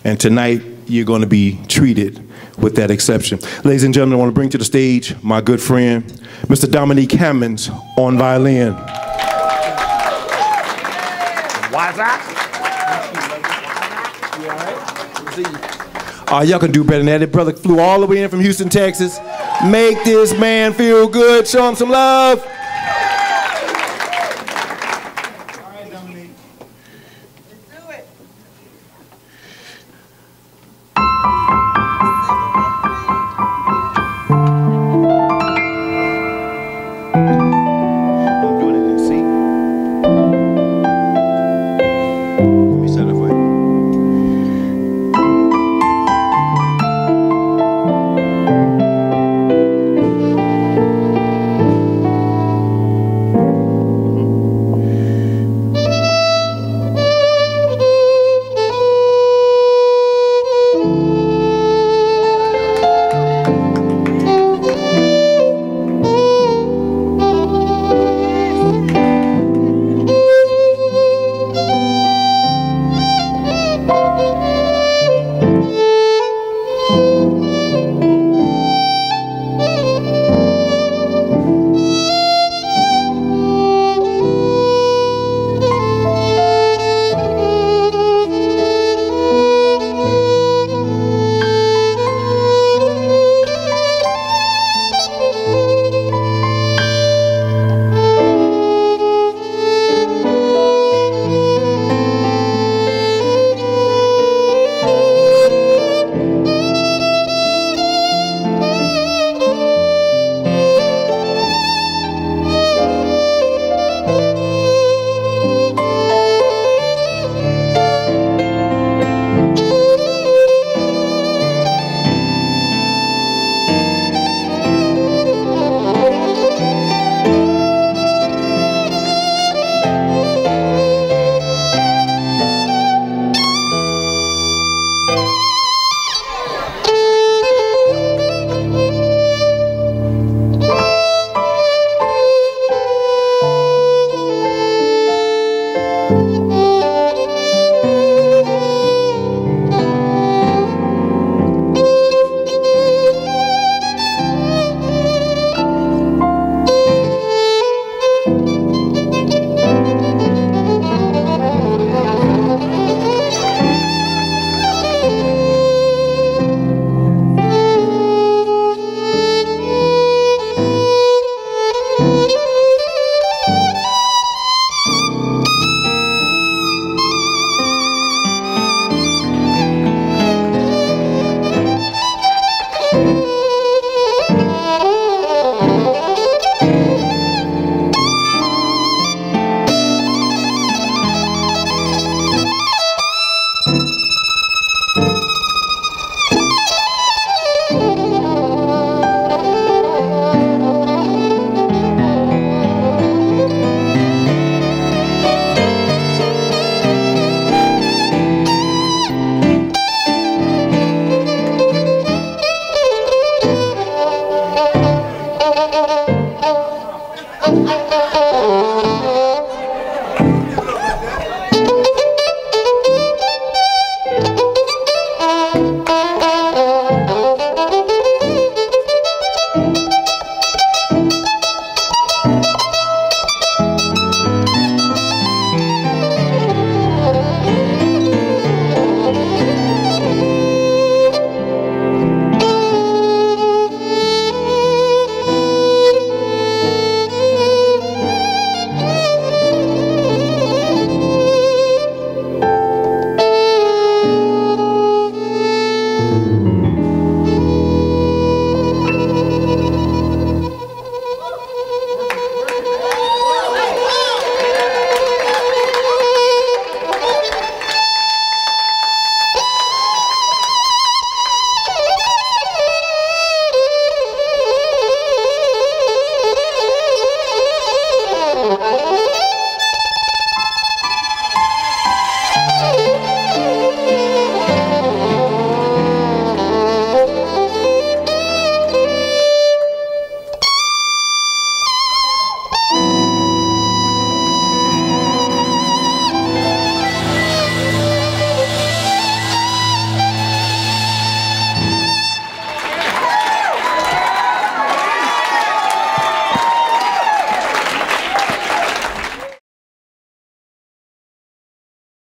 And tonight, you're going to be treated with that exception. Ladies and gentlemen, I want to bring to the stage my good friend, Mr. Dominique Hammons on violin. What's up? Y'all can do better than that. That brother flew all the way in from Houston, Texas. Make this man feel good. Show him some love. All right, Dominique. Let's do it. I'm doing it in C. Let me set it for you.